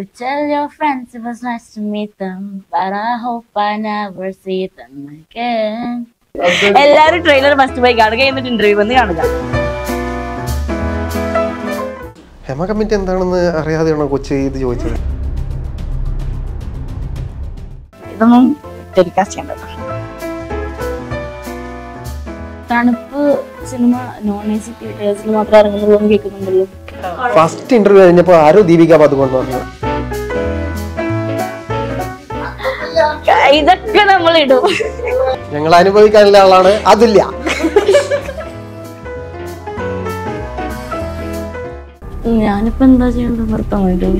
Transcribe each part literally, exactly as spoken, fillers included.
Tell your friends it was nice to meet them, but I hope I never see them again. എല്ലാരും trailer must പോയി കാണുക, എന്നിട്ട് interview വന്ന് കാണുക. Hema committee എന്താണെന്ന് അറിയാതെയാണോ കൊച്ചി ഇത് ചോദിച്ചത്? ഇതൊന്നും ടെലികാസ്റ്റ് ചെയ്യേണ്ടത്. തണുപ്പ് സിനിമ നോൺ എ സി തിയേറ്റേഴ്സിൽ മാത്രം ഇറങ്ങുന്നുള്ളൂ എന്ന് കേൾക്കുന്നുണ്ടല്ലോ. ഫസ്റ്റ് ഇന്റർവ്യൂ കഴിഞ്ഞപ്പോ ആരോ ദീപിക പാദുകൊണ്ട് പറഞ്ഞു ഇതൊക്കെ നമ്മൾ ഇടും. ഞങ്ങൾ അനുഭവിക്കാനുള്ള ആളാണ് അതില്ല. ഞാനിപ്പോ എന്താ ചെയ്യേണ്ടത്? നിർത്താൻ വേണ്ടി.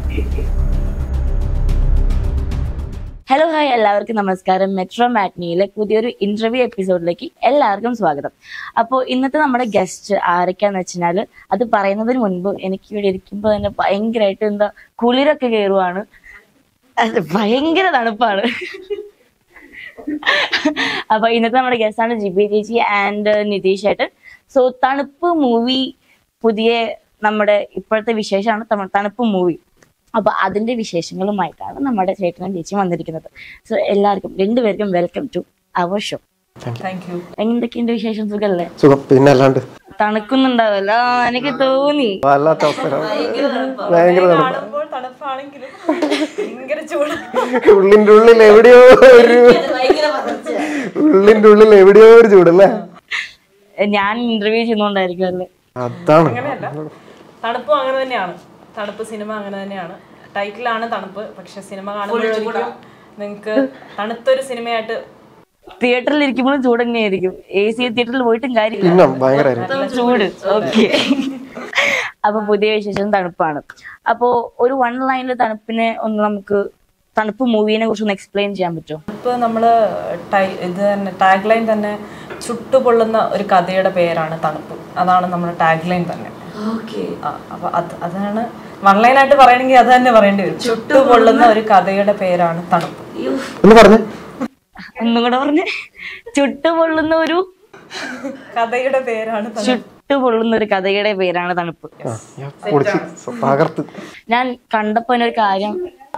ഹലോ ഹായ്, എല്ലാവർക്കും നമസ്കാരം. മെട്രോ മാറ്റ്നിയിലെ പുതിയൊരു ഇന്റർവ്യൂ എപ്പിസോഡിലേക്ക് എല്ലാവർക്കും സ്വാഗതം. അപ്പോൾ ഇന്നത്തെ നമ്മുടെ ഗസ്റ്റ് ആരൊക്കെയാന്ന് വെച്ചാൽ അത് പറയുന്നതിന് മുൻപ് എനിക്ക് ഇവിടെ ഇരിക്കുമ്പോൾ തന്നെ ഭയങ്കരമായിട്ട് എന്താ കുളിരൊക്കെ കയറുവാണ്. ഭയങ്കര തണുപ്പാണ്. അപ്പൊ ഇന്നത്തെ നമ്മുടെ ഗസ്റ്റാണ് ജിബി ചേച്ചി ആൻഡ് നിതീഷ് ഏട്ടൻ. സോ തണുപ്പ് മൂവി പുതിയ നമ്മുടെ ഇപ്പോഴത്തെ വിശേഷമാണ് തണുപ്പ് മൂവി. അപ്പൊ അതിന്റെ വിശേഷങ്ങളുമായിട്ടാണ് നമ്മുടെ ചേട്ടനും ചേച്ചിയും വന്നിരിക്കുന്നത്. സോ എല്ലാവർക്കും രണ്ടുപേർക്കും വെൽക്കം ടു അവർ ഷോ. എന്തൊക്കെയുണ്ട് വിശേഷം? സുഖല്ലേ? സുഖം, പിന്നെ അല്ലാണ്ട്. തണുക്കുന്നുണ്ടാവല്ല, എനിക്ക് തോന്നി. ഉള്ളിന്റെ ഉള്ളിൽ എവിടെയോ ഒരു ഉള്ളിന്റെ ഉള്ളിൽ എവിടെയോ ഒരു ചൂടല്ലേ. ഞാൻ ഇന്റർവ്യൂ ചെയ്യുന്നോണ്ടായിരിക്കും അല്ലേ? അതാണ്. തണുപ്പും അങ്ങനെ തന്നെയാണ്. തണുപ്പ് സിനിമ അങ്ങനെ തന്നെയാണ്. ടൈറ്റിലാണ് തണുപ്പ്, പക്ഷെ സിനിമ കാണുമ്പോഴായിരിക്കും നിങ്ങക്ക് തണുത്തൊരു സിനിമയായിട്ട്. തിയേറ്ററിൽ ഇരിക്കുമ്പോഴും ചൂട് തന്നെയായിരിക്കും. എ സി തിയേറ്ററിൽ പോയിട്ടും കാര്യമില്ല, ചൂട്. ഓക്കെ. അപ്പൊ പുതിയ വിശേഷം തണുപ്പാണ്. അപ്പോ ഒരു വൺ ലൈനിൽ തണുപ്പിനെ ഒന്ന് നമുക്ക് തണുപ്പ് മൂവിനെ കുറിച്ച് ഒന്ന് എക്സ്പ്ലെയിൻ ചെയ്യാൻ പറ്റുമോ? ഇപ്പൊ നമ്മള് ഇത് തന്നെ ടാഗ് ലൈൻ തന്നെ ചുട്ടുപൊള്ളുന്ന ഒരു കഥയുടെ പേരാണ് തണുപ്പ്. അതാണ് നമ്മുടെ ടാഗ് ലൈൻ തന്നെ. അപ്പൊ അത് അതാണ് വൺ ലൈൻ ആയിട്ട് പറയണെങ്കിൽ അത് തന്നെ പറയേണ്ടി വരും. ചുട്ടുപൊള്ളുന്ന ഒരു കഥയുടെ പേരാണ് തണുപ്പ്. ഒന്നും കൂടെ പറഞ്ഞ്. ചുട്ടുപൊള്ളുന്ന ഒരു കഥയുടെ പേരാണ് ചുട്ടുപൊള്ളുന്ന ഒരു കഥയുടെ പേരാണ് തണുപ്പ്. ഞാൻ കണ്ടപ്പോ ഒരു കാര്യം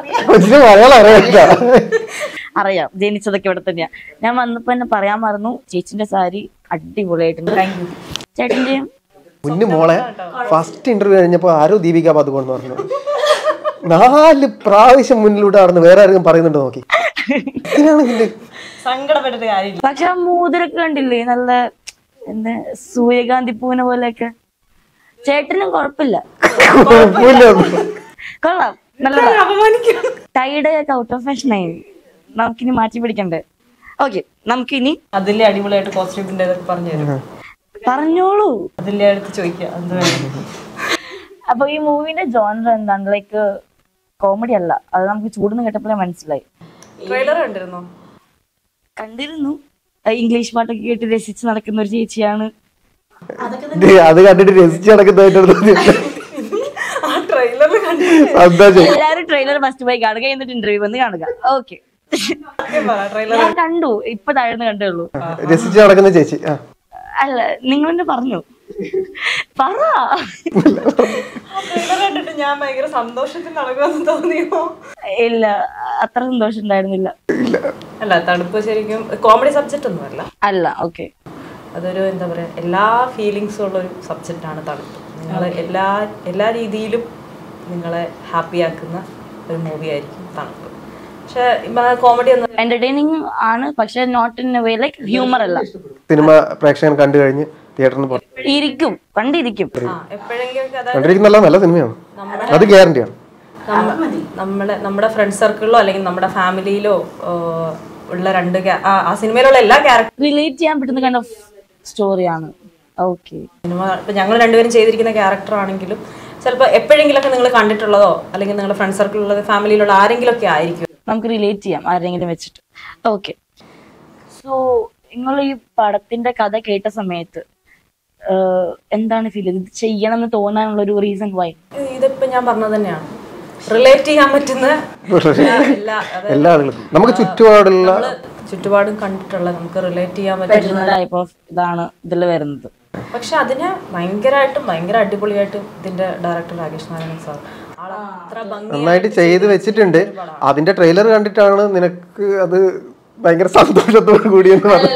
അറിയാം, ജനിച്ചതൊക്കെ ഇവിടെ തന്നെയാ. ഞാൻ വന്നപ്പോ എന്നെ പറയാൻ മറന്നു, ചേച്ചിന്റെ സാരി അടിപൊളിയായിട്ടുണ്ട്. ചേട്ടന്റെയും മുന്നു മോളെ ഫസ്റ്റ് ഇന്റർവ്യൂ കഴിഞ്ഞപ്പോ ആരോ ദീപിക പാദുകൊണ്ട് പറഞ്ഞു. നാല് പ്രാവശ്യം മുന്നിലൂടെ നടന്ന് വേറെ ആരെങ്കിലും പറയുന്നുണ്ട് നോക്കി. സങ്കടപ്പെട്ടിട്ട് കാര്യമില്ല. പക്ഷെ ആ മൂതിരൊക്കെ കണ്ടില്ലേ, നല്ല എന്താ സൂര്യകാന്തി പൂവിനെ പോലെയൊക്കെ. ചേട്ടനും കുഴപ്പമില്ല, കൊള്ളാം, നല്ലതാ. ടൈഡ് ഒക്കെ ഔട്ട് ഓഫ് ഫാഷൻ ആയി, നമുക്കിനി മാറ്റി പിടിക്കണ്ടേ. ഓക്കെ, നമുക്കിനി അതിലെ അടിപൊളിയായിട്ട് കോസ്റ്റ്യൂമിന്റെ പറഞ്ഞു തരും. പറഞ്ഞോളൂ, അതിലെ അടുത്ത് ചോദിക്കാം. അപ്പൊ ഈ മൂവിന്റെ ജോണർ എന്താണ്? ലൈക്ക് കോമഡി അല്ല, അത് നമുക്ക് ചൂടുന്ന് കേട്ടപ്പോഴേ മനസ്സിലായി. ട്രെയിലർ കണ്ടിരുന്നോ? കണ്ടിരുന്നു. ഇംഗ്ലീഷ് പാട്ടൊക്കെ കേട്ട് രസിച്ച് നടക്കുന്ന ഒരു ചേച്ചിയാണ്. അത് കണ്ടിട്ട് രസിച്ച് നടക്കുന്ന എല്ലാരും ട്രെയിലർ ഫസ്റ്റ് പോയി കാണുക, എന്നിട്ട് ഇന്റർവ്യൂ വന്ന് കാണുക. ഓക്കെ, ഞാൻ കണ്ടു, ഇപ്പൊ താഴ്ന്ന് കണ്ടേ ഉള്ളൂ. രസിച്ച് നടക്കുന്ന ചേച്ചി അല്ല, നിങ്ങൾ തന്നെ പറഞ്ഞു. പറ. ഞാൻ ഭയങ്കര സന്തോഷത്തിൽ നടക്കുമെന്ന് തോന്നിയോ? ഇല്ല, അത്ര സന്തോഷം ഉണ്ടായിരുന്നില്ല. അല്ല, തണുപ്പ് ശരിക്കും കോമഡി സബ്ജക്റ്റ് ഒന്നും അല്ല. അല്ല, ഓക്കെ. അതൊരു എന്താ പറയാ, എല്ലാ ഫീലിങ്സും ഉള്ള ഒരു സബ്ജക്റ്റാണ് തണുപ്പ്. നിങ്ങളെ എല്ലാ എല്ലാ രീതിയിലും നിങ്ങളെ ഹാപ്പി ആക്കുന്ന ഒരു മൂവി ആയിരിക്കും തണുപ്പ്. പക്ഷെ കോമഡി ഒന്നും എന്റർടൈനിങ് ആണ്, പക്ഷെ not in a way like humour അല്ല. സിനിമ പ്രേക്ഷകൻ കണ്ടു കഴിഞ്ഞ് തിയേറ്ററിൽ ഇരിക്കും, കണ്ടിരിക്കും. കണ്ടിരിക്കും. നല്ല സിനിമയാണ്, അത് ഗ്യാരണ്ടിയാണ്. നമ്മുടെ നമ്മുടെ ഫ്രണ്ട് സർക്കിളിലോ അല്ലെങ്കിൽ നമ്മുടെ ഫാമിലിയിലോ ഉള്ള രണ്ട് ആ സിനിമയിലുള്ള എല്ലാ ക്യാരക്ടർ റിലേറ്റ് ചെയ്യാൻ പറ്റുന്ന കൈൻഡ് ഓഫ് സ്റ്റോറിയാണ്. ഓക്കെ. സിനിമ ഇപ്പൊ ഞങ്ങൾ രണ്ടുപേരും ചെയ്തിരിക്കുന്ന ക്യാരക്ടർ ആണെങ്കിലും ചിലപ്പോൾ എപ്പോഴെങ്കിലൊക്കെ നിങ്ങൾ കണ്ടിട്ടുള്ളതോ അല്ലെങ്കിൽ നിങ്ങളുടെ ഫ്രണ്ട് സർക്കിളിലുള്ള ഫാമിലിയിലുള്ള ആരെങ്കിലും ഒക്കെ ആയിരിക്കും നമുക്ക് റിലേറ്റ് ചെയ്യാം ആരെങ്കിലും വെച്ചിട്ട്. ഓക്കെ. സോ നിങ്ങൾ ഈ പടത്തിന്റെ കഥ കേട്ട സമയത്ത് എന്താണ് ഫീൽ ചെയ്തത്? ഇത് ചെയ്യണം എന്ന് തോന്നാനുള്ള ഒരു റീസൺ വൈ? ഇതിപ്പോ ഞാൻ പറഞ്ഞത് തന്നെയാണ്, റിലേറ്റ് ചെയ്യാൻ പറ്റുന്ന എല്ലാ ആളുകളും നമുക്ക് ചുറ്റുപാടുള്ള ചുറ്റുപാടും കണ്ടിട്ടുള്ള നമുക്ക് റിലേറ്റ് ചെയ്യാൻ പറ്റുന്ന ടൈപ്പ് ഓഫ് ഇതാണ് ഇതിൽ വരുന്നത്. പക്ഷെ അതിന് ഭയങ്കരമായിട്ടും ഭയങ്കര അടിപൊളിയായിട്ടും ഇതിന്റെ ഡയറക്ടർ രാകേഷ് നാരായണൻ സാർ അത്ര ഭംഗി നന്നായിട്ട് ചെയ്ത് വെച്ചിട്ടുണ്ട്. അതിന്റെ ട്രെയിലർ കണ്ടിട്ടാണ് നിനക്ക് അത് ഭയങ്കര സന്തോഷത്തോടു കൂടി എന്ന് പറഞ്ഞു.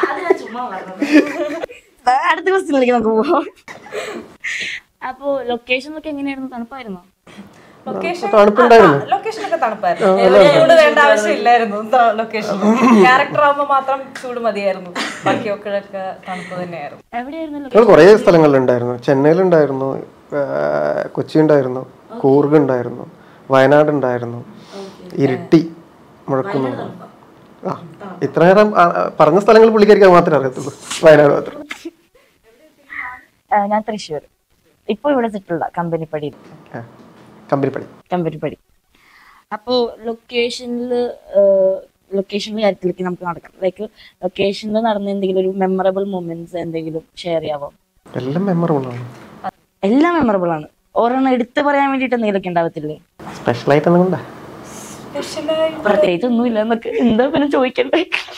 അടുത്ത ക്വസ്റ്റ്യനിലേക്ക് നമുക്ക് പോവാം. അപ്പോ ലൊക്കേഷനൊക്കെ എങ്ങനെയായിരുന്നു? തണുപ്പായിരുന്നോ? തണുപ്പുണ്ടായിരുന്നു. ലൊക്കേഷൻ ഒക്കെ തണുപ്പായിരുന്നു. ചൂട് വേണ്ട ആവശ്യമില്ലായിരുന്നു. ലൊക്കേഷൻ ക്യാരക്ടർ ആകുമ്പോൾ മാത്രം ചൂട് മതിയായിരുന്നു. ബാക്കിയൊക്കെ തണുപ്പ് തന്നെയായിരുന്നു. എവിടെയായിരുന്നു? കുറേ സ്ഥലങ്ങളിലുണ്ടായിരുന്നു. ചെന്നൈയിലുണ്ടായിരുന്നു, കൊച്ചി ഉണ്ടായിരുന്നു, കൂർഗ് ഉണ്ടായിരുന്നു, വയനാട് ഉണ്ടായിരുന്നു, ഇരിട്ടി, മുഴക്കുന്ന്. ആ ഇത്ര നേരം പറഞ്ഞ സ്ഥലങ്ങൾ പുള്ളിക്കാരിക്കാൻ മാത്രമേ അറിയത്തുള്ളൂ. വയനാട് മാത്രം. ഞാൻ തൃശ്ശൂർ. ഇപ്പൊ ഇവിടെ സെറ്റിൽഡാ കമ്പനിപ്പടി. കമ്പനിപ്പടി കമ്പനിപ്പടി. അപ്പോ ലൊക്കേഷനിൽ ലൊക്കേഷനിലെ കാര്യത്തിലേക്ക് നമുക്ക് നടക്കാം. ലൈക്ക് ലൊക്കേഷനിൽ നടന്ന എന്തെങ്കിലും ഒരു മെമ്മറബിൾ മൊമെന്റ്സ് എന്തെങ്കിലും ഷെയർ ചെയ്യാവോ? എല്ലാം മെമ്മറബിൾ ആണ്. എല്ലാം മെമ്മറബിൾ ആണ്. ഒരെണ്ണം എടുത്ത് പറയാൻ വേണ്ടിട്ട് എന്തെങ്കിലുമൊക്കെ ഉണ്ടാവത്തില്ലേ? സ്പെഷ്യൽ ആയിട്ട് ഒന്നും പ്രത്യേകിച്ച് ഒന്നുമില്ല എന്നൊക്കെ എന്താ പിന്നെ ചോദിക്കണ്ടേ?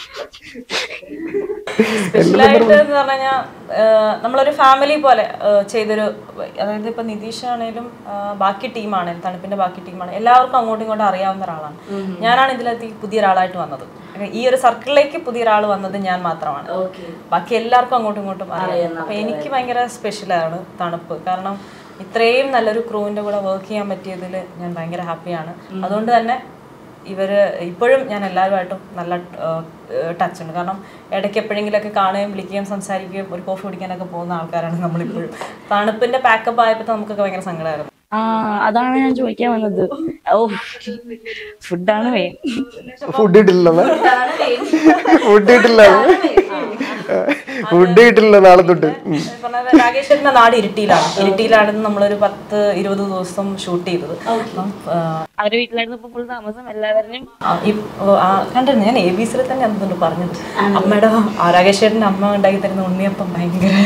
സ്പെഷ്യലായിട്ട് എന്ന് പറഞ്ഞാൽ നമ്മളൊരു ഫാമിലി പോലെ ചെയ്തൊരു, അതായത് ഇപ്പൊ നിതീഷ് ആണേലും ബാക്കി ടീമാണേലും തണുപ്പിന്റെ ബാക്കി ടീമാണ്, എല്ലാവർക്കും അങ്ങോട്ടും ഇങ്ങോട്ടും അറിയാവുന്ന ഒരാളാണ്. ഞാനാണ് ഇതിലെത്തി പുതിയ ഒരാളായിട്ട് വന്നത്. ഈ ഒരു സർക്കിളിലേക്ക് പുതിയ ഒരാൾ വന്നത് ഞാൻ മാത്രമാണ്. ബാക്കി എല്ലാവർക്കും അങ്ങോട്ടും ഇങ്ങോട്ടും അറിയാം. അപ്പൊ എനിക്ക് ഭയങ്കര സ്പെഷ്യലാണ് തണുപ്പ്. കാരണം ഇത്രയും നല്ലൊരു ക്രൂവിന്റെ കൂടെ വർക്ക് ചെയ്യാൻ പറ്റിയതിൽ ഞാൻ ഭയങ്കര ഹാപ്പിയാണ്. അതുകൊണ്ട് തന്നെ ഇവര് ഇപ്പോഴും ഞാൻ എല്ലാവരുമായിട്ടും നല്ല ടച്ച് ഉണ്ട്. കാരണം ഇടയ്ക്ക് എപ്പോഴെങ്കിലൊക്കെ കാണുകയും വിളിക്കുകയും സംസാരിക്കുകയും ഒരു കോഫി കുടിക്കാനൊക്കെ പോകുന്ന ആൾക്കാരാണ് നമ്മളിപ്പോഴും. തണുപ്പിന്റെ പാക്കപ്പ് ആയപ്പോൾ നമുക്കൊക്കെ ഭയങ്കര സങ്കടമായിരുന്നു. ആ അതാണ് ഞാൻ ചോദിക്കാൻ വന്നത്. ഓ ഫുഡാണ് മെയിൻ. ഫുഡ് കിട്ടില്ല ഫുഡ് കിട്ടില്ല ഫുഡ് കിട്ടില്ല നാളെ തൊട്ട്. രാകേഷിന്റെ നാട് ഇരിട്ടിയിലാണ്. ഇരിട്ടിയിലാണ് നമ്മളൊരു പത്ത് ഇരുപത് ദിവസം ഷൂട്ട് ചെയ്തത്. അവരുടെ വീട്ടിലായിരുന്നു ഫുൾ താമസം. എല്ലാവരും കണ്ടിരുന്നു. ഞാൻ എ ബി സിയിൽ തന്നെ എന്തുകൊണ്ട് പറഞ്ഞത്. അമ്മയുടെ രാകേഷേട്ടന്റെ അമ്മ ഉണ്ടാക്കി തരുന്ന ഉണ്ണിയപ്പം ഭയങ്കര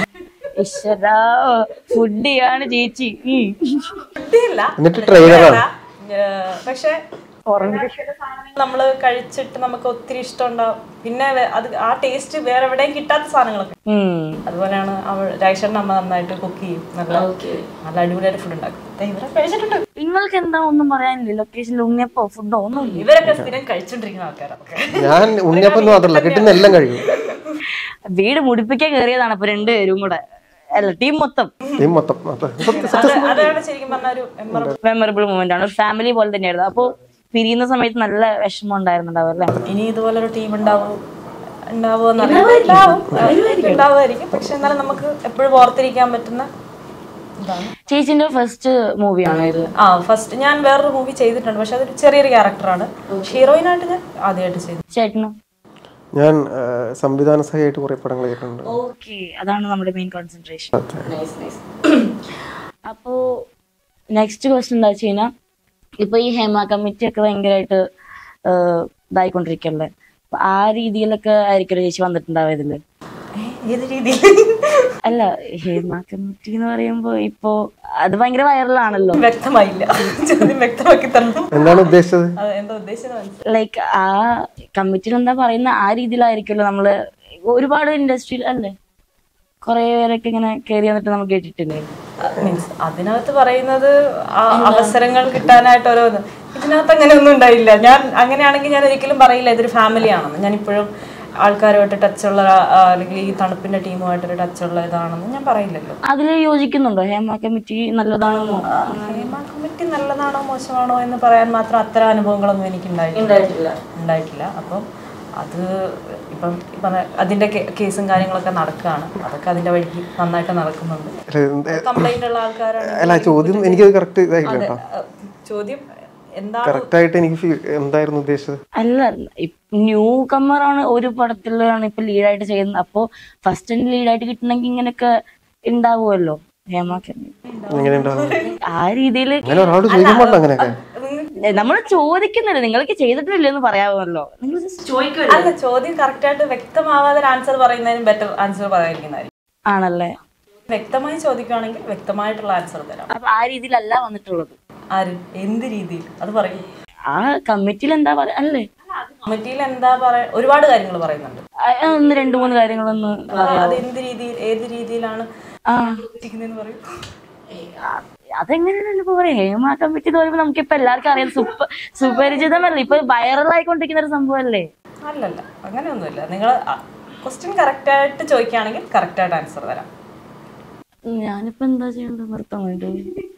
ഫുഡിയാണ് ചേച്ചി. പക്ഷെ നമ്മള് കഴിച്ചിട്ട് നമുക്ക് ഒത്തിരി ഇഷ്ടം ഉണ്ടാവും. പിന്നെ അത് ആ ടേസ്റ്റ് വേറെ എവിടെയും കിട്ടാത്ത സാധനങ്ങളൊക്കെ. അതുപോലെയാണ് അവൾ രാകേഷേട്ടന്റെ അമ്മ നന്നായിട്ട് കുക്ക് ചെയ്യും. നല്ല നല്ല അടിപൊളിയായിട്ട് ഫുഡ് ഉണ്ടാക്കും. ഇവരെ കഴിച്ചിട്ടുണ്ട്. നിങ്ങൾക്ക് എന്താ ഒന്നും പറയാനില്ല ലൊക്കേഷനിൽ? ഉണ്ണിയപ്പോ ഫുഡോ ഒന്നും? ഇവരൊക്കെ സ്ഥിരം കഴിച്ചോണ്ടിരിക്കുന്ന ആൾക്കാരൊക്കെ. ഞാൻ ഉണ്ണിയപ്പം മാത്രമല്ല കിട്ടുന്ന എല്ലാം കഴിക്കും. വീട് മുടിപ്പിക്കാൻ കയറിയതാണ് അപ്പൊ രണ്ടുപേരും കൂടെ. അല്ല ടീം മൊത്തം ടീം മൊത്തം അതാണ് ശരിക്കും പറഞ്ഞ ഒരു മെമ്മറബിൾ മൊമെന്റ് ആണ്. ഫാമിലി പോലെ തന്നെയായിരുന്നു. അപ്പൊ പിരിയുന്ന സമയത്ത് നല്ല വിഷമം ഉണ്ടായിരുന്നുണ്ടാവും അല്ലേ? ഇനി ഇതുപോലൊരു ടീം ഉണ്ടാവും ഉണ്ടാവുമെന്ന് ഉണ്ടാവുമായിരിക്കും. പക്ഷെ എന്നാലും നമുക്ക് എപ്പോഴും ഓർത്തിരിക്കാൻ പറ്റുന്ന ഇതാണ്. ചേച്ചിന്റെ ഫസ്റ്റ് മൂവിയാണോ ഇത്? ആ ഫസ്റ്റ് ഞാൻ വേറൊരു മൂവി ചെയ്തിട്ടുണ്ട്. പക്ഷെ അതൊരു ചെറിയൊരു ക്യാരക്ടറാണ്. ഹീറോയിനായിട്ട് ഞാൻ ആദ്യമായിട്ട് ചെയ്തു. ചേട്ടനോ? ഞാൻ സംവിധാന സഹായിട്ട് കുറെ പടങ്ങൾ ചെയ്തിട്ടുണ്ട്. ഓക്കെ, അതാണ് നമ്മുടെ മെയിൻ കോൺസെൻട്രേഷൻ. അപ്പോ നെക്സ്റ്റ് ക്വസ്റ്റ്യൻ എന്താ വെച്ച് കഴിഞ്ഞാൽ, ഇപ്പൊ ഈ ഹേമ കമ്മിറ്റി ഒക്കെ ഭയങ്കരമായിട്ട് ഇതായിക്കൊണ്ടിരിക്കല്ലേ, ആ രീതിയിലൊക്കെ ആയിരിക്കും ചേച്ചി വന്നിട്ടുണ്ടാവുക ഇതില്? ഏത് രീതിയിൽ? അല്ല, ഹേമ കമ്മിറ്റി എന്ന് പറയുമ്പോ ഇപ്പോ അത് ഭയങ്കര വൈറലാണല്ലോ. വ്യക്തമായില്ല, വ്യക്തമാക്കി തരണം. എന്താണ് ഉദ്ദേശിച്ചത്? എന്താ ഉദ്ദേശിച്ചത്? ലൈക്ക് ആ കമ്മിറ്റിയിൽ എന്താ പറയുന്ന ആ രീതിയിലായിരിക്കുമല്ലോ നമ്മള് ഒരുപാട് ഇൻഡസ്ട്രിയിൽ അല്ലേ കൊറേ പേരൊക്കെ ഇങ്ങനെ കയറി വന്നിട്ട് നമ്മൾ കേട്ടിട്ടില്ലേ? മീൻസ് അതിനകത്ത് പറയുന്നത് അവസരങ്ങൾ കിട്ടാനായിട്ട് ഓരോന്ന്. ഇതിനകത്ത് അങ്ങനെ ഒന്നും ഉണ്ടായില്ല. ഞാൻ അങ്ങനെയാണെങ്കിൽ ഞാൻ ഒരിക്കലും പറയില്ല ഇതൊരു ഫാമിലിയാണെന്ന്. ഞാൻ ഇപ്പോഴും ആൾക്കാരുമായിട്ട് ടച്ചുള്ള അല്ലെങ്കിൽ ഈ തണുപ്പിന്റെ ടീമുമായിട്ടൊരു ടച്ചുള്ള ഇതാണെന്ന് ഞാൻ പറയില്ലല്ലോ. അതിൽ യോജിക്കുന്നുണ്ടോ? ഹേമ കമ്മിറ്റി നല്ലതാണോ? ഹേമ കമ്മിറ്റി നല്ലതാണോ മോശമാണോ എന്ന് പറയാൻ മാത്രം അത്തരം അനുഭവങ്ങളൊന്നും എനിക്ക് ഉണ്ടായിട്ടില്ല ഉണ്ടായിട്ടില്ല അപ്പം അത് ഇപ്പം ഇപ്പം അതിന്റെ കേസും കാര്യങ്ങളൊക്കെ നടക്കുകയാണ്. അതൊക്കെ അതിന്റെ വഴിക്ക് നന്നായിട്ട് നടക്കുന്നുണ്ട്. കംപ്ലൈന്റ് ഉള്ള ആൾക്കാരാണ്. ചോദ്യം എനിക്ക് കറക്റ്റ് ഇതായില്ല. ചോദ്യം എന്തായിരുന്നു ഉദ്ദേശിച്ചത്? അല്ല, ന്യൂ കമ്മറാണ് ഒരു പടത്തിലാണ് ഇപ്പൊ ലീഡായിട്ട് ചെയ്യുന്നത്. അപ്പൊ ഫസ്റ്റ് ലീഡായിട്ട് കിട്ടണമെങ്കിൽ ഇങ്ങനെയൊക്കെ ഉണ്ടാവുമല്ലോ ഹേമ കമ്മിറ്റി. ആ രീതിയിൽ നമ്മൾ ചോദിക്കുന്നില്ല, നിങ്ങൾക്ക് ചെയ്തിട്ടില്ലെന്ന് പറയാമല്ലോ. നിങ്ങൾ അല്ല, ചോദ്യം കറക്റ്റ് ആയിട്ട് വ്യക്തമാവാതെ ആൻസർ പറയുന്നതിനും ബെറ്റർ ആൻസർ പറയാതിരിക്കുന്നതായിരിക്കും. ആണല്ലേ? വ്യക്തമായി ചോദിക്കുകയാണെങ്കിൽ വ്യക്തമായിട്ടുള്ള ആൻസർ തരാം. അപ്പൊ ആ രീതിയിലല്ല വന്നിട്ടുള്ളത്. ആര് എന്ത് രീതിയിൽ അത് പറയും? ആ കമ്മിറ്റിയിൽ എന്താ പറയാ അല്ലേ? കമ്മിറ്റിയിൽ എന്താ പറയാ, ഒരുപാട് കാര്യങ്ങൾ പറയുന്നുണ്ട്. ഒന്ന് രണ്ടു മൂന്ന് കാര്യങ്ങളൊന്ന് അത് എന്ത് രീതിയിൽ ഏത് രീതിയിലാണ് പറയും? അതെങ്ങനെയാണ് ഇപ്പൊ പറയാ ഹേമ കമ്മിറ്റി എന്ന് പറയുമ്പോ നമുക്കിപ്പൊ എല്ലാവർക്കും അറിയാം സൂപ്പർ സുപരിചിതമല്ലേ ഇപ്പൊ വൈറലായിക്കൊണ്ടിരിക്കുന്ന ഒരു സംഭവമല്ലേ? അല്ലല്ല അങ്ങനെയൊന്നുമില്ല. നിങ്ങൾ ക്വസ്റ്റ്യൻ കറക്റ്റ് ആയിട്ട് ചോദിക്കുകയാണെങ്കിൽ കറക്റ്റ് ആയിട്ട് ആൻസർ തരാം. ഞാനിപ്പോ എന്താ ചെയ്യേണ്ടത്? നിർത്താൻ വേണ്ടി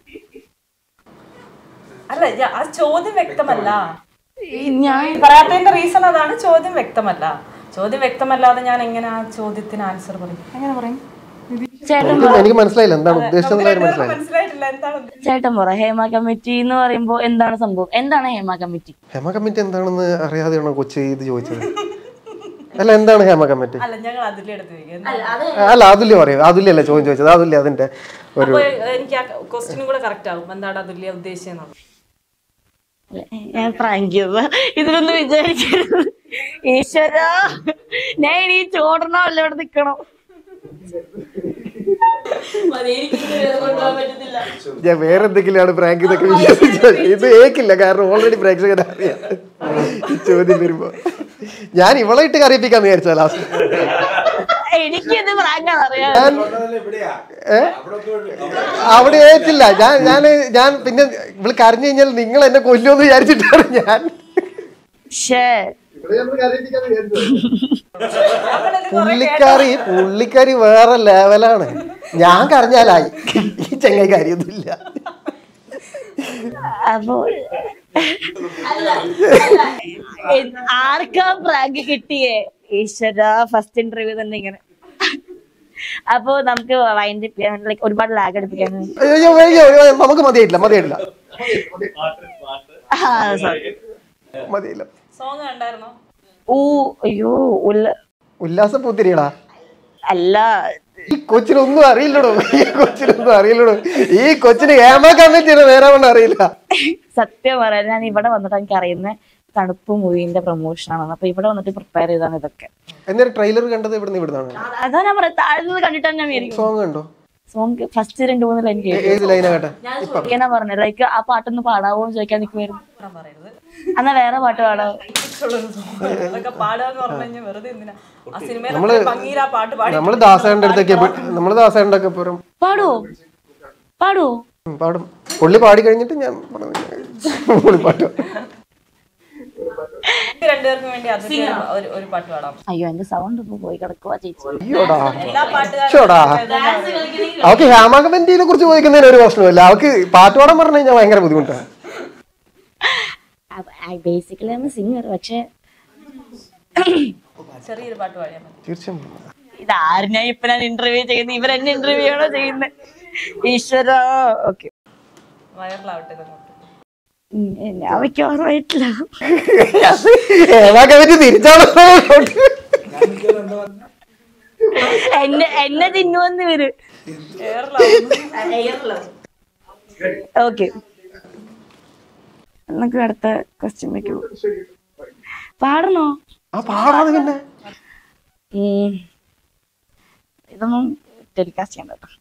അല്ല ആ ചോദ്യം വ്യക്തമല്ല. ഞാൻ പറയാത്തതിന്റെ റീസൺ അതാണ്, ചോദ്യം വ്യക്തമല്ല. ചോദ്യം വ്യക്തമല്ലാതെ ഞാൻ എങ്ങനെ ആ ചോദ്യത്തിന് ആൻസർ പറയും? എങ്ങനെ പറയും? എനിക്ക് മനസ്സിലായില്ല എന്താണ് ഉദ്ദേശിച്ചത്. മനസ്സിലായിട്ടില്ല എന്താണ്. ചേട്ടൻ പറ ഹേമ കമ്മിറ്റി എന്ന് പറയുമ്പോ എന്താണ് സംഭവം? എന്താണ് ഹേമ കമ്മിറ്റി? ഹേമ കമ്മിറ്റി എന്താണെന്ന് അറിയാതെയാണോ കൊച്ചി ഇത് ചോദിച്ചത്? അല്ല എന്താണ് ഹേമ കമ്മിറ്റി? അല്ല ഞങ്ങൾ അതിലെ എടുത്ത് വെക്കാം. അല്ല അതുല്യ പറയും. അതുല്യല്ല ചോദ്യം ചോദിച്ചത്. അതുല്യ അതിന്റെ ഒരു എനിക്ക് ആ ക്വസ്റ്റ്യനും കൂടെ കറക്റ്റ് ആവും. എന്താണ് അതുല്യ ഉദ്ദേശിച്ചത്? ഞാൻ പ്രാങ്ക് ചെയ്ത ഇതിലൊന്നും വിചാരിക്കരുത്. ഈശ്വര ഞാൻ ഇനി ചോടണോ അല്ല ഇവിടെ നിക്കണം. ഞാൻ വേറെ എന്തെങ്കിലുമാണ് പ്രാങ്ക് ഇതൊക്കെ വിശ്വസിച്ചത്. ഇത് ഏക്കില്ല, കാരണം ഓൾറെഡി പ്രേക്ഷകരെ അറിയാം ഈ ചോദ്യം വരുമ്പോ. ഞാൻ ഇവളെ ഇട്ട് കറിയിപ്പിക്കാന്ന് വിചാരിച്ചാ ലാസ്റ്റ്. എനിക്കിത് പ്രാങ്കാന്ന് അറിയാം. അവിടെ ഏറ്റില്ല. ഞാൻ ഞാൻ ഞാൻ പിന്നെ ഇവള് കരഞ്ഞു കഴിഞ്ഞാൽ നിങ്ങൾ എന്നെ കൊല്ലുമെന്ന് വിചാരിച്ചിട്ടാണ് ഞാൻ. പുള്ളിക്കാരി പുള്ളിക്കാരി വേറെ ലെവലാണ്. ഞാൻ കരഞ്ഞാലായി, ഈ ചങ്ങായി കാര്യമൊന്നുമില്ല. അപ്പോ ആർക്കാ പ്രാങ്ക് കിട്ടിയേ? ഈശ്വര ഫസ്റ്റ് ഇന്റർവ്യൂ തന്നെ ഇങ്ങനെ. അപ്പൊ നമുക്ക് ലൈക്ക് ഒരുപാട് ലാഗ് അടുപ്പിക്കാൻ നമുക്ക് മതിയായിട്ടില്ല മതിയായിട്ടില്ല മതിയില്ല. സോങ് കണ്ടായിരുന്നോ? ഓ അയ്യോ ഉല്ലാസ പൂത്തിരിയടാ. അല്ല ഈ കൊച്ചിനൊന്നും അറിയില്ലടോ. ഈ കൊച്ചിനൊന്നും അറിയില്ലടോ. ഈ കൊച്ചിന് ഹേമ കമ്മിറ്റിയുടെ നേരെ കൊണ്ട് അറിയില്ല. സത്യം പറയാൻ ഞാൻ ഇവിടെ വന്നിട്ട് എനിക്ക് അറിയുന്ന തണുപ്പ് മൂവിന്റെ പ്രൊമോഷൻ ആണ്. അപ്പൊ ഇവിടെ വന്നിട്ട് പ്രിപ്പയർ ചെയ്താണ് ഇതൊക്കെ. എന്നൊരു ട്രെയിലർ കണ്ടത് ഇവിടുന്ന് ഇവിടുന്നാണ്. അതാ ഞാൻ പറയാം, താഴ്ന്നത് കണ്ടിട്ടാണ് ഞാൻ സോങ് കണ്ടോ? സോങ് ഫസ്റ്റ് രണ്ട് മൂന്ന് ലൈൻ കേട്ടാ പറഞ്ഞു ലൈക്ക് ആ പാട്ടൊന്ന് പാടാവോ എന്ന് ചോദിക്കാൻ നിൽക്കുമായിരുന്നു. എന്നാ വേറെ പാട്ട് പാടാവോ? നമ്മള് ദാസേന്റെ അടുത്തൊക്കെ നമ്മള് ദാസേന്റെ ഒക്കെ പോരും. പാടുവോ? പാടുവോ? പാടും. പുള്ളി പാടി കഴിഞ്ഞിട്ട് ഞാൻ പുള്ളി പാട്ട്. അയ്യോ എന്റെ സൗണ്ട് ഇപ്പൊ പോയി കിടക്കുവാ ചേച്ചി. അവക്ക് ഹേമ കമ്മിറ്റിയെ കുറിച്ച് ചോദിക്കുന്നതിന് ഒരു പ്രശ്നമില്ല. അവക്ക് പാട്ട് പാടാൻ പറഞ്ഞു കഴിഞ്ഞാൽ ഭയങ്കര ബുദ്ധിമുട്ടാണ്. ബേസിക്കലി ആണ് സിംഗർ. പക്ഷെ ചെറിയൊരു പാട്ട് പാടിയാൽ തീർച്ചയായും. ഇതാരും ഇപ്പൊ ഞാൻ ഇന്റർവ്യൂ ചെയ്യുന്നത്, ഇവരെന്നെ ഇന്റർവ്യൂ ആണോ ചെയ്യുന്നത്? ഈശ്വര. ഓക്കെ വൈറലാവട്ടെ. അവയ്ക്ക് ഓർമ്മയിട്ടില്ല. എന്നെ എന്നെ തിന്നുവന്ന് വര്. ഓക്കെ നമുക്ക് അടുത്ത ക്വസ്റ്റ്യൻ വെക്കൂ. പാടണോ? ഇതൊന്നും ടെലികാസ്റ്റ് ചെയ്യണ്ട കേട്ടോ.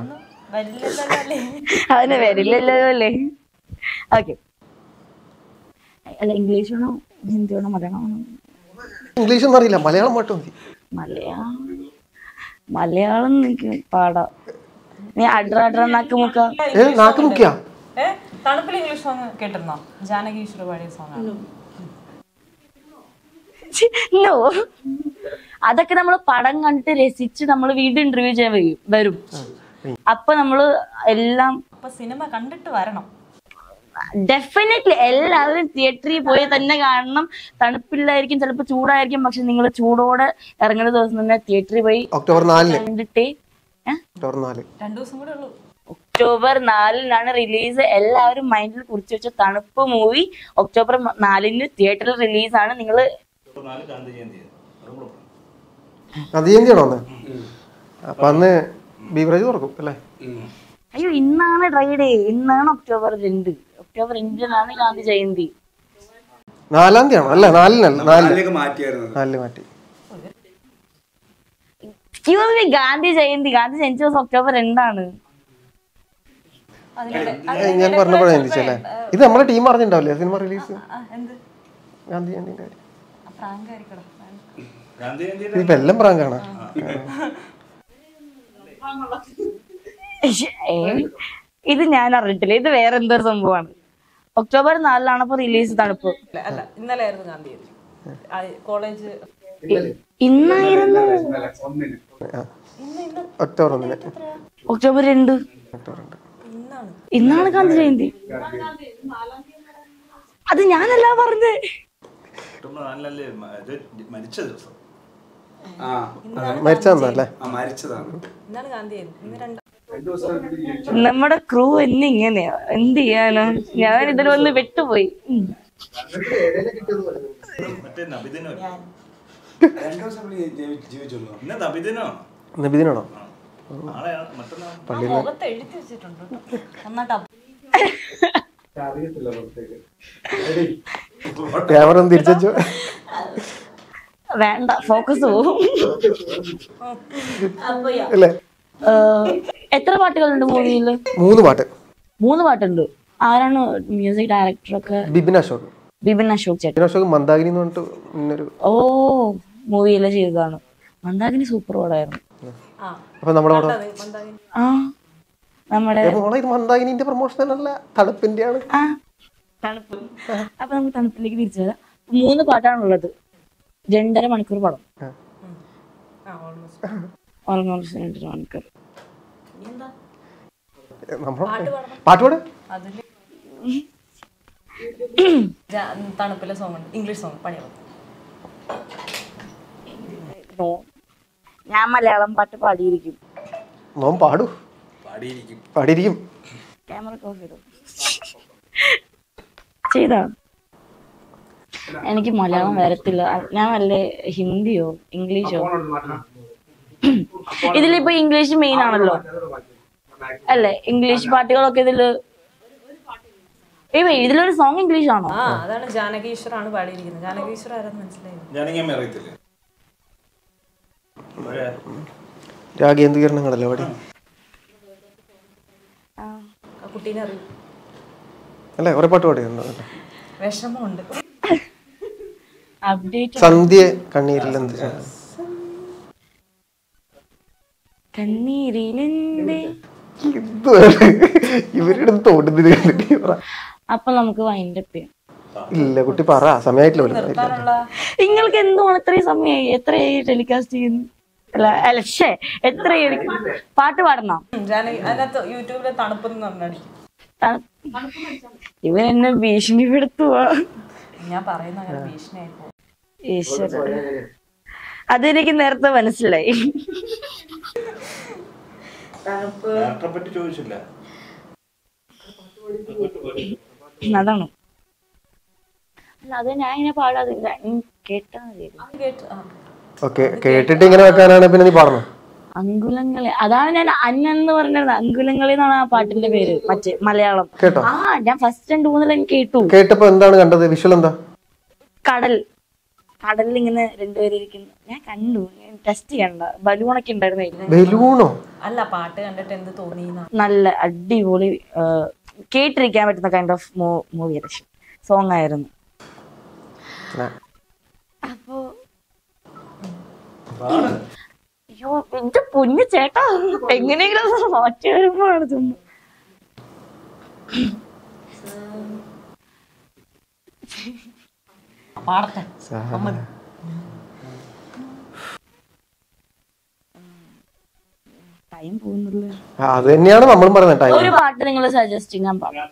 അതിന് വരില്ലല്ലോ അല്ലേ? ഓക്കെ. അല്ല ഇംഗ്ലീഷ് വേണോ ഹിന്ദി വേണോ മലയാളം വേണോ? ഇംഗ്ലീഷ് ഒന്നും അറിയില്ല, മലയാളം പാട്ട് മതി. മലയാളം മലയാളം എനിക്ക് പാടാം. നീ അഡ്ര അഡ്ര നാക്ക് മുക്ക നാക്ക് മുക്കിയാ തണുപ്പിൽ ഇംഗ്ലീഷ് സോങ് കേട്ടിരുന്നോ? ജാനകി ഈശ്വര പാടിയ സോങ്. നോ, അതൊക്കെ നമ്മൾ പടം കണ്ടിട്ട് രസിച്ച് നമ്മൾ വീണ്ടും ഇന്റർവ്യൂ ചെയ്യാൻ വരും. അപ്പൊ നമ്മള് എല്ലാം സിനിമ കണ്ടിട്ട് വരണം. ഡെഫിനറ്റ്ലി എല്ലാവരും തിയേറ്ററിൽ പോയി തന്നെ കാണണം. തണുപ്പില്ലായിരിക്കും, ചിലപ്പോൾ ചൂടായിരിക്കും, പക്ഷെ നിങ്ങൾ ചൂടോടെ ഇറങ്ങുന്ന ദിവസം തന്നെ തിയേറ്ററിൽ പോയി ഒക്ടോബർ നാലിന് കണ്ടിട്ടേ. രണ്ടു ദിവസം കൂടെ ഉള്ളൂ. ഒക്ടോബർ നാലിനാണ് റിലീസ്. എല്ലാവരും മൈൻഡിൽ കുറിച്ച് വെച്ച തണുപ്പ് മൂവി ഒക്ടോബർ നാലിന് തിയേറ്ററിൽ റിലീസാണ്. നിങ്ങള് അപ്പൊ അന്ന് ബീവറേജ് തുറക്കും അല്ലേ? അയ്യോ ഇന്നാണ് ഡ്രൈ ഡേ. ഇന്നാണ് ഒക്ടോബർ രണ്ട്. ഒക്ടോബർ രണ്ടിനാണ് ഗാന്ധി ജയന്തി. നാലാം തീയതി ആണോ? അല്ല നാലിനല്ല, നാലിന് മാറ്റി. ഗാന്ധി ജയന്തി ഗാന്ധി ജനിച്ച ദിവസം ഒക്ടോബർ രണ്ടാണ്. ഞാൻ പറഞ്ഞപ്പോഴാ ചിന്തിച്ചല്ലേ. ഇത് നമ്മുടെ ടീം അറിഞ്ഞിട്ടുണ്ടാവില്ലേ സിനിമ റിലീസ് ഗാന്ധി ജയന്തിന്റെ കാര്യം? ഇപ്പൊ എല്ലാം പ്രാങ്കാണ്. ഇത് ഞാൻ അറിഞ്ഞിട്ടില്ല, ഇത് വേറെ എന്തൊരു സംഭവമാണ്. ഒക്ടോബർ നാലിലാണ് അപ്പൊ റിലീസ് തണുപ്പ്. അല്ല, ഇന്നലെ ആയിരുന്നു ഗാന്ധി ജയന്തി. കോളേജ് ഇന്നായിരുന്നു ഒക്ടോബർ ഒന്നിന്. ഒക്ടോബർ രണ്ട് ഇന്നാണ് ഗാന്ധി ജയന്തി. അത് ഞാനല്ല പറഞ്ഞേ. മരിച്ചതല്ലേ? ഇന്നാണ് ഗാന്ധി ജയന്തി. ഇന്ന് രണ്ട് നമ്മുടെ ക്രൂ എന്നെ ഇങ്ങനെയാ, എന്ത് ചെയ്യാനോ. ഞാൻ ഇതിൽ വന്ന് വിട്ടുപോയി. നബിദിനാണോ? മുഖത്ത് എഴുതി വെച്ചിട്ടുണ്ട്. ക്യാമറ ഒന്ന് തിരിച്ചു. വേണ്ട, ഫോക്കസ് പോവും. അല്ലേ? എത്ര പാട്ടുകളുണ്ട് മൂവിയില്? മൂന്ന് പാട്ട്. മൂന്ന് പാട്ടുണ്ട്. ആരാണ് മ്യൂസിക് ഡയറക്ടർ ഒക്കെ? ബിപിൻ അശോക്. ബിപിൻ അശോക് ചേട്ടൻ. ബിപിൻ അശോക് മന്ദാകിനി എന്ന് പറഞ്ഞിട്ട് മുന്നൊരു ഓ മൂവിയിലെ ചെയ്തതാണ്. മന്ദാകിനി സൂപ്പർ പടമായിരുന്നു. അപ്പൊ നമ്മുടെ ആ നമ്മുടെ മന്ദാകിനിന്റെ പ്രൊമോഷൻ അല്ല, തണുപ്പിന്റെ ആണ്. ആ തണുപ്പ്. അപ്പൊ നമുക്ക് തണുപ്പിലേക്ക് തിരിച്ചു വരാം. മൂന്ന് പാട്ടാണുള്ളത്. രണ്ടര മണിക്കൂർ പടം. ഓൾമോസ്റ്റ് രണ്ടര മണിക്കൂർ. പാട്ടുപാട് തണുപ്പിലെ സോങ് ഉണ്ട്, ഇംഗ്ലീഷ് സോങ്. പണിയോ ഞാൻ മലയാളം പാട്ട് പാടിയിരിക്കും. നോം പാടൂ. പാടിയിരിക്കും. ക്യാമറ ഓഫ് ചെയ്തു. ചെയ്താ? എനിക്ക് മലയാളം വരത്തില്ല. ഞാൻ വല്ല ഹിന്ദിയോ ഇംഗ്ലീഷോ. ഇതിലിപ്പോ ഇംഗ്ലീഷ് മെയിൻ ആണല്ലോ അല്ലേ? ഇംഗ്ലീഷ് പാട്ടുകളൊക്കെ ഇതില്. ഏയ് ഇതിലൊരു സോങ് ഇംഗ്ലീഷ് ആണോ? ആ അതാണ് ജാനകീശ്വറാണ് പാടിയിരിക്കുന്നത്. ജാനകീശ്വർ ആരെന്ന് മനസ്സിലായി? രാഗേന്ദ്രീകരണങ്ങളല്ലേ പാടി? കുട്ടീനെ അറിയും അല്ലേ? കുറെ പാട്ട് പാടിയുണ്ട്. വിഷമമുണ്ട്. അപ്ഡേറ്റ്. സന്ധ്യ കണ്ണീരിൽ എന്ത് കണ്ണീരിലെന്തേ ഇവരുടെ തോട്ടുന്നത് കണ്ടിട്ട് അപ്പൊ നമുക്ക് വൈൻഡപ്പ് ചെയ്യാം. ഇല്ല കുട്ടി പറ, സമയമായിട്ടില്ല. നിങ്ങൾക്ക് എന്തുമാണ് ഇത്രയും സമയമായി? എത്രയായി ടെലികാസ്റ്റ് ചെയ്യുന്നു? അല്ല അല്ല ഷേ എത്രയായി? പാട്ട് പാടണം. അതിനകത്ത് യൂട്യൂബിലെ തണുപ്പെന്ന് പറഞ്ഞാൽ ഇവൻ എന്നെ ഭീഷണിപ്പെടുത്തുവാ. ഞാൻ പറയുന്ന അങ്ങനെ ഭീഷണിയായി പോകും. ഈശ്വര, അതെനിക്ക് നേരത്തെ മനസ്സിലായി. അതാണ്. അല്ല അത് ഞാൻ ഇങ്ങനെ പാടാതില്ല, കേട്ടാ മതി. ഓക്കെ, കേട്ടിട്ട് ഇങ്ങനെ വെക്കാനാണ് പിന്നെ നീ പാടണം. അങ്കുലങ്ങളെ, അതാണ് ഞാൻ അന്നെന്ന് പറഞ്ഞത്. അങ്കുലങ്ങളെ എന്നാണ് ആ പാട്ടിന്റെ പേര്. മറ്റേ മലയാളം. കേട്ടോ? ആ ഞാൻ ഫസ്റ്റ് രണ്ട് മൂന്നിൽ എനിക്ക് കേട്ടു. കേട്ടപ്പോ എന്താണ് കണ്ടത്? വിഷ്വൽ എന്താ? കടൽ. കടലിൽ ഇങ്ങനെ രണ്ടുപേരും ഇരിക്കുന്നു. ഞാൻ കണ്ടു. ടെസ്റ്റ് ചെയ്യണ്ട. ബലൂണൊക്കെ ഉണ്ടായിരുന്നു. ബലൂണോ? അല്ല, പാട്ട് കണ്ടിട്ട് എന്ത് തോന്നി? നല്ല അടിപൊളി, കേട്ടിരിക്കാൻ പറ്റുന്ന കൈൻഡ് ഓഫ് മൂവി സോങ് ആയിരുന്നു. അപ്പോ അയ്യോ എന്റെ പൊന്നു ചേട്ടാ, എങ്ങനെയെങ്കിലും മാറ്റി വരുമ്പോഴാണ് ചെന്ന് ടൈം പോകുന്നില്ല. അത് തന്നെയാണ് നമ്മളും പറയുന്നത്. ഒരു പാട്ട് നിങ്ങൾ സജസ്റ്റ് ചെയ്യാൻ പാടാം.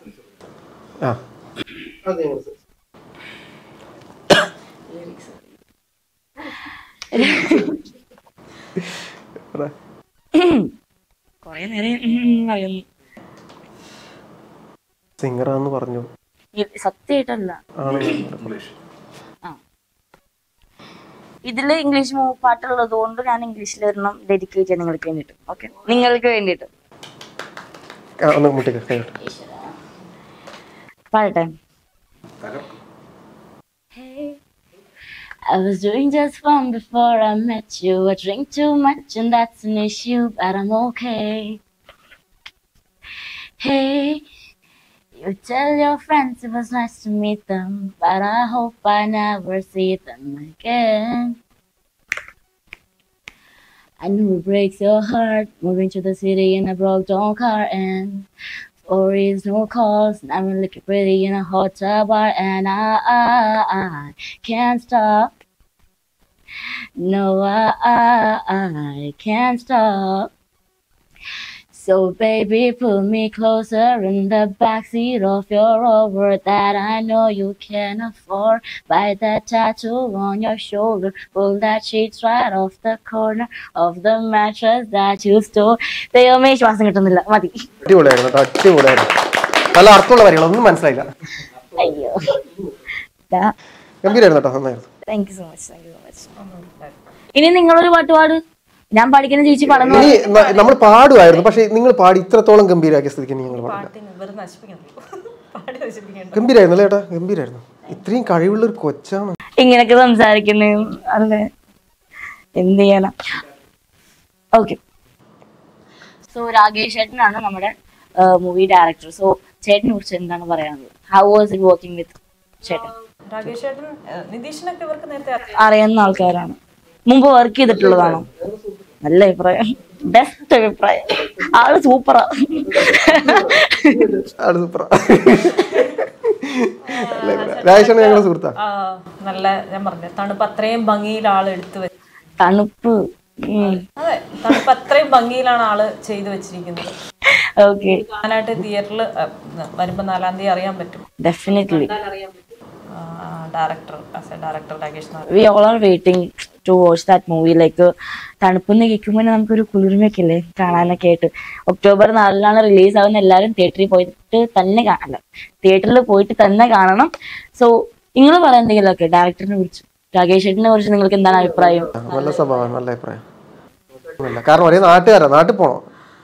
കൊറേ നേരം പറയുന്നു. സിംഗറാന്ന് പറഞ്ഞു. സത്യമായിട്ടല്ല. ഇതില് ഇംഗ്ലീഷ് പാട്ടുള്ളത് കൊണ്ട് ഞാൻ ഇംഗ്ലീഷിൽ ഒരെണ്ണം ഡെഡിക്കേറ്റ് ചെയ്യാൻ നിങ്ങൾക്ക് വേണ്ടിട്ട്. ഓക്കെ, നിങ്ങൾക്ക് വേണ്ടിട്ട് പാടട്ടെ. I was doing just fine before I met you. I drink too much and that's an issue, but I'm okay. Hey, you tell your friends it was nice to meet them, but I hope I never see them again. I know it breaks your heart, moving to the city in a broke down car and or is no cause. I'm looking pretty in a hotel bar, and I, I, I can't stop. No, I, I, I can't stop. So baby, pull me closer in the backseat of your Rover that I know you can afford. Bite that tattoo on your shoulder, pull that sheets right off the corner of the mattress that you stole. ദൈവമേ ശ്വാസം കിട്ടുന്നില്ല, മതി. അടിപൊളിയായിരുന്നു കേട്ടോ, അടിപൊളിയായിരുന്നു. നല്ല അർത്ഥമുള്ള കാര്യങ്ങൾ ഒന്നും മനസ്സിലായില്ല. അയ്യോ, ഗംഭീരായിരുന്നു കേട്ടോ, നന്നായിരുന്നു. Thank you so much, thank you so much. ഇനി നിങ്ങളൊരു പാട്ട് പാട്, ഞാൻ പാടിക്കുന്ന ചേച്ചി പാടുന്നു. ഇനി നമ്മൾ പാടുമായിരുന്നു, പക്ഷെ നിങ്ങൾ പാടി ഇത്രത്തോളം ഗംഭീരാക്കിയ സ്ഥിതിക്ക് ഞങ്ങൾ ഗംഭീരായിരുന്നു അല്ലേ ഏട്ടാ, ഗംഭീരായിരുന്നു. ഇത്രയും കഴിവുള്ള ഒരു കൊച്ചാണ് ഇങ്ങനെയൊക്കെ സംസാരിക്കുന്നേ അല്ലേ, എന്ത് ചെയ്യാനാ. ഓക്കെ, സോ രാകേഷ് ചേട്ടനാണ് നമ്മുടെ മൂവി ഡയറക്ടർ. സോ ചേട്ടനെ കുറിച്ച് എന്താണ് പറയാനുള്ളത്? How was it working with ചേട്ടൻ? രാകേഷ് ചേട്ടൻ നിതീഷിനൊക്കെ ഇവർക്ക് നേരത്തെ അറിയുന്ന ആൾക്കാരാണ്, മുമ്പ് വർക്ക് ചെയ്തിട്ടുള്ളതാണോ? നല്ല അഭിപ്രായം, ബെസ്റ്റ് അഭിപ്രായം. ആള് സൂപ്പറാ, ആള് സൂപ്പറാ. രാജേഷാണ് ഞങ്ങളുടെ സുഹൃത്താ. നല്ല, ഞാൻ പറഞ്ഞ തണുപ്പ് അത്രയും ഭംഗിയിൽ ആള് എടുത്തു വെച്ചു. തണുപ്പ്, അതെ, തണുപ്പ് അത്രയും ഭംഗിയിലാണ് ആള് ചെയ്തു വെച്ചിരിക്കുന്നത്. ഓക്കെ, ഞാനായിട്ട് തിയേറ്ററിൽ വരുമ്പോ നാലാം തീയതി അറിയാൻ പറ്റും. Definitely. Director as a director Rakesh Nair. We all are waiting to watch that movie. Like തണുപ്പെന്ന് കേൾക്കുമ്പോൾ നമുക്കൊരു കുളിർമയൊക്കെ ഇല്ലേ കാണാനൊക്കെ ആയിട്ട്. ഒക്ടോബർ നാലിനാണ് റിലീസ് ആവുന്ന, എല്ലാവരും തിയേറ്ററിൽ പോയിട്ട് തന്നെ കാണണം, തിയേറ്ററിൽ പോയിട്ട് തന്നെ കാണണം. സോ നിങ്ങൾ പറയാൻ എന്തെങ്കിലുമൊക്കെ ഡയറക്ടറിനെ കുറിച്ച്, രാകേഷ് ചേട്ടനെ കുറിച്ച് നിങ്ങൾക്ക് എന്താണ് അഭിപ്രായം? നല്ല സ്വഭാവം, നല്ല അഭിപ്രായം. കാരണം ഒരേ നാട്ടുകാരാ, നാട്ടിൽ പോണോ?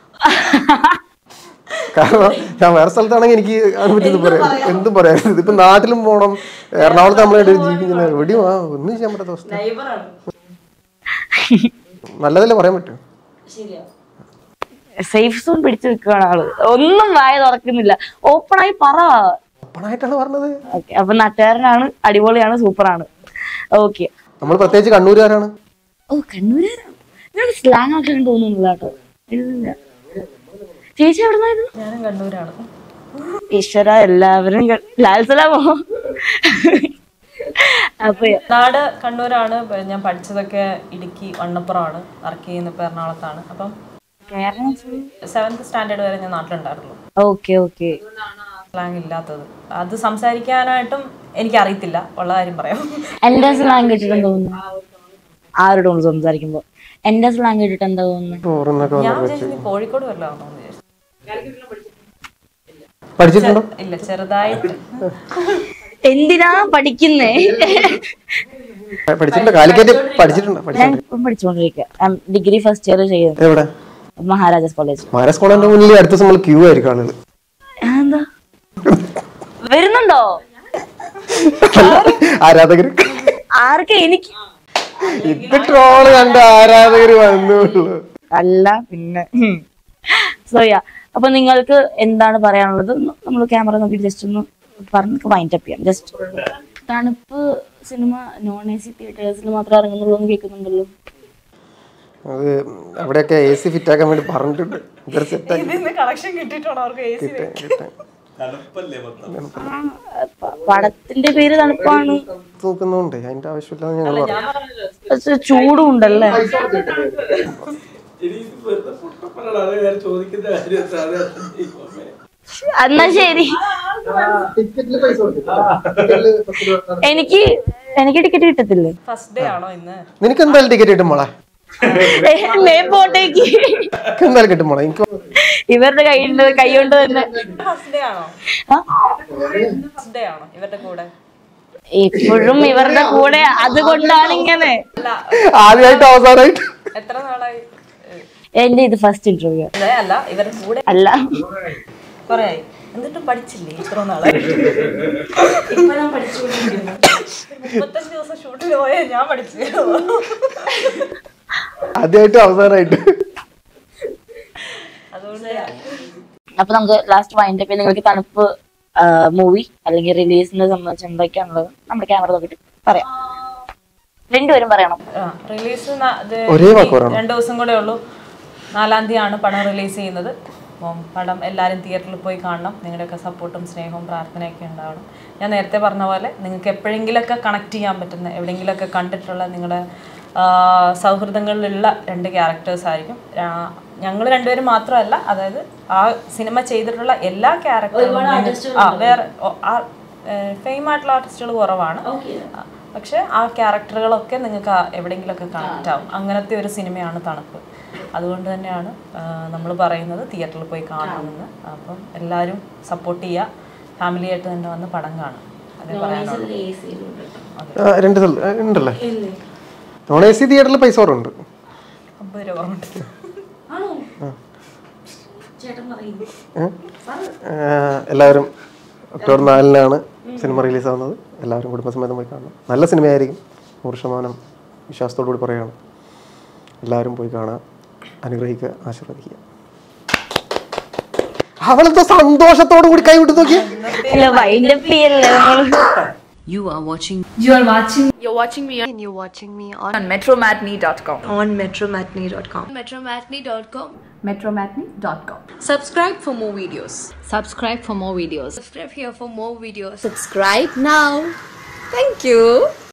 കാരണം ഞാൻ വേറെ സ്ഥലത്താണെങ്കിൽ എനിക്ക് അതിനെ പറ്റി പറയാം, എന്തും പറയാം. ഇതിപ്പോ നാട്ടിലും പോണം, എറണാകുളത്ത് നമ്മളായിട്ട് ജീവിക്കുന്ന എവിടെയും ആ ഒന്നും ചെയ്യാൻ പറ്റാത്ത അവസ്ഥ. നല്ലതല്ലേ പറയാൻ പറ്റും. സേഫ് സോൺ പിടിച്ചു വെക്കുകയാണ് ആള്, ഒന്നും വായ തുറക്കുന്നില്ല, ഓപ്പൺ ആയി പറ. ഓപ്പൺ ആയിട്ടാണ് പറഞ്ഞത്. ഓക്കെ, അപ്പൊ നാട്ടുകാരനാണ്, അടിപൊളിയാണ്, സൂപ്പറാണ്. ഓക്കെ, നമ്മൾ പ്രത്യേകിച്ച് കണ്ണൂരുകാരാണ്. ഓ കണ്ണൂരാണ്, ഞാൻ സ്ലാങ് ആക്കാൻ തോന്നുന്നില്ല കേട്ടോ. ഇല്ല, ചേച്ചി എവിടുന്നായിരുന്നു? ഞാനും കണ്ണൂരാണ്. ഈശ്വര, എല്ലാവരും ലാൽസലാമോ? അപ്പൊ നാട് കണ്ണൂരാണ്, ഞാൻ പഠിച്ചതൊക്കെ ഇടുക്കി വണ്ണപ്പുറമാണ്, വർക്ക് ചെയ്യുന്നപ്പോ എറണാകുളത്താണ്. അപ്പം സെവൻത് സ്റ്റാൻഡേർഡ് വരെ ഞാൻ നാട്ടിലുണ്ടായിരുന്നു. Okay okay. സ്ലാങ് ഇല്ലാത്തത്, അത് സംസാരിക്കാനായിട്ടും എനിക്ക് അറിയത്തില്ല, ഉള്ള കാര്യം പറയാം. എന്റെ സ്ലാങ് കേട്ടിട്ട് തോന്നുന്നു ആരോടും സംസാരിക്കുമ്പോ എന്റെ സ്ലാങ് കേട്ടിട്ട് എന്താ തോന്നുന്നു? ഞാൻ വിചാരിച്ചു കോഴിക്കോട് വല്ലതാണോ എന്ന് വിചാരിച്ചു. പഠിച്ചിട്ടുണ്ടോ? ഇല്ല, ചെറുതായിട്ട്. എന്തിനാ പഠിക്കുന്നേ? പഠിച്ചിട്ടുണ്ടോ? കാലിക്കറ്റ് പഠിച്ചിട്ടുണ്ടോ? ഞാൻ ഇപ്പം പഠിച്ചുകൊണ്ടിരിക്കുക, ഡിഗ്രി ഫസ്റ്റ് ഇയർ ചെയ്യുന്നത്. എവിടെ? മഹാരാജാസ് കോളേജ്. മഹാരാജാസ് കോളേജിന്റെ മുന്നിൽ അടുത്ത ദിവസം നമ്മൾ ക്യൂ ആയിരിക്കും ആളുകൾ. എന്താ വരുന്നുണ്ടോ ആരാധകര്? ആർക്ക്? എനിക്ക് ഇത് ട്രോള് കണ്ട ആരാധകര് വന്നുള്ളൂ. അല്ല പിന്നെ. സോയാ, അപ്പൊ നിങ്ങൾക്ക് എന്താണ് പറയാനുള്ളത്? നമ്മൾ ക്യാമറ നോക്കി ജസ്റ്റ് ഒന്ന് പറഞ്ഞ് വൈൻഡ് അപ്പ് ചെയ്യാം. ജസ്റ്റ് തണുപ്പ് സിനിമ നോൺ എ സി തിയേറ്റേഴ്സിൽ മാത്രം ഇറങ്ങുന്നുള്ളൂ എന്ന് കേൾക്കുന്നുണ്ടല്ലോ. അത് അവിടെയൊക്കെ എ സി ഫിറ്റ് ആക്കാൻ വേണ്ടി പറഞ്ഞിട്ടുണ്ട്. പടത്തിന്റെ പേര് തണുപ്പാണ് നോക്കുന്നുണ്ട്, അതിന്റെ ആവശ്യമില്ല ഞങ്ങൾ പറഞ്ഞു. ചൂടും ഉണ്ടല്ലേ. എന്നാ ശരി, എനിക്ക് എനിക്ക് ടിക്കറ്റ് കിട്ടത്തില്ലേ? ഫസ്റ്റ് ഡേ ആണോ ഇന്ന്? നിനക്ക് എന്തായാലും ടിക്കറ്റ് കിട്ടും മോളെ, പോട്ടേക്ക് എന്തായാലും കിട്ടും മോളെ. എനിക്ക് ഇവരുടെ കൈയുണ്ട്, കൈ കൊണ്ട് തന്നെ. ഫസ്റ്റ് ഡേ ആണോ? ഫസ്റ്റ് ഡേ ആണോ ഇവരുടെ കൂടെ? ഇപ്പോഴും ഇവരുടെ കൂടെ, അതുകൊണ്ടാണ് ഇങ്ങനെ. ആദ്യമായിട്ട് അവസാനമായിട്ട്. എത്ര നാളായി? എന്റെ ഇത് ഫസ്റ്റ് ഇന്റർവ്യൂ അല്ല, ഇവരുടെ കൂടെ അല്ല, കൊറേയായി. എന്നിട്ടും പഠിച്ചില്ലേ ഇത്ര നാളായി? മുപ്പത്തഞ്ച് ദിവസം ഷൂട്ടിന് പോയാ ഞാൻ പഠിച്ചു. ആദ്യമായിട്ട് അവസാനമായിട്ട്. അതുകൊണ്ട് അപ്പൊ നമുക്ക് ലാസ്റ്റ് വൈൻഡ് അപ്പ്. നിങ്ങൾക്ക് തണുപ്പ് മൂവി അല്ലെങ്കിൽ റിലീസിനെ സംബന്ധിച്ച് എന്തൊക്കെയാണുള്ളത് നമ്മുടെ ക്യാമറ നോക്കിട്ട് പറയാം. രണ്ടുപേരും പറയണം. റിലീസ് രണ്ടു ദിവസം കൂടെ ഉള്ളൂ. നാലാം തീയതി ആണ് പടം റിലീസ് ചെയ്യുന്നത്. അപ്പം പടം എല്ലാവരും തിയേറ്ററിൽ പോയി കാണണം. നിങ്ങളുടെയൊക്കെ സപ്പോർട്ടും സ്നേഹവും പ്രാർത്ഥനയൊക്കെ ഉണ്ടാവണം. ഞാൻ നേരത്തെ പറഞ്ഞ പോലെ നിങ്ങൾക്ക് എപ്പോഴെങ്കിലുമൊക്കെ കണക്ട് ചെയ്യാൻ പറ്റുന്ന എവിടെയെങ്കിലുമൊക്കെ കണ്ടിട്ടുള്ള നിങ്ങളുടെ സൗഹൃദങ്ങളിലുള്ള രണ്ട് ക്യാരക്ടേഴ്സ് ആയിരിക്കും. ഞങ്ങൾ രണ്ടുപേരും മാത്രമല്ല, അതായത് ആ സിനിമ ചെയ്തിട്ടുള്ള എല്ലാ ക്യാരക്ടറും ആ വേറെ ഫെയിം ആയിട്ടുള്ള ആർട്ടിസ്റ്റുകൾ കുറവാണ്. പക്ഷെ ആ ക്യാരക്ടറുകളൊക്കെ നിങ്ങൾക്ക് എവിടെയെങ്കിലുമൊക്കെ കണക്റ്റ് ആവും. അങ്ങനത്തെ ഒരു സിനിമയാണ് തണുപ്പ്. അതുകൊണ്ട് തന്നെയാണ് നമ്മൾ പറയുന്നത് തിയേറ്ററിൽ പോയി കാണണമെന്ന്. അപ്പം എല്ലാവരും സപ്പോർട്ട് ചെയ്യുക, ഫാമിലിയായിട്ട് തന്നെ വന്ന് പടം കാണാം. അതേ പറയാനുള്ളൂ. രണ്ട് ഉണ്ടല്ലേ? നോൺ എ സി തിയേറ്ററിൽ പൈസ കുറവുണ്ട്, അമ്പത് രൂപ കുറവുണ്ട്. എല്ലാവരും ഒക്ടോബർ നാലിനാണ് സിനിമ റിലീസാവുന്നത്. എല്ലാവരും കുടുംബസമേതം പോയി കാണണം. നല്ല സിനിമയായിരിക്കും, നൂറ് ശതമാനം വിശ്വാസത്തോടു കൂടി പറയുകയാണ്. എല്ലാവരും പോയി കാണുക, അനുഗ്രഹിക്കുക, ആശീർവദിക്കുക. അവളെന്തോ സന്തോഷത്തോടു കൂടി കൈ വിട്ടു നോക്കിയ. You are watching. You are watching. You're watching me. And you're watching me on, on metromatney dot com. on metromatney dot com. metromatney dot com. metromatney dot com. Subscribe for more videos. Subscribe for more videos. Subscribe here for more videos. Subscribe now. Thank you.